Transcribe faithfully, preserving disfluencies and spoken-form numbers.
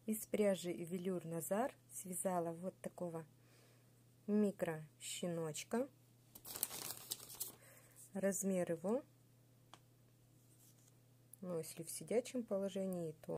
Из пряжи Велюр Назар связала вот такого микро щеночка. Размер его, ну, если в сидячем положении, то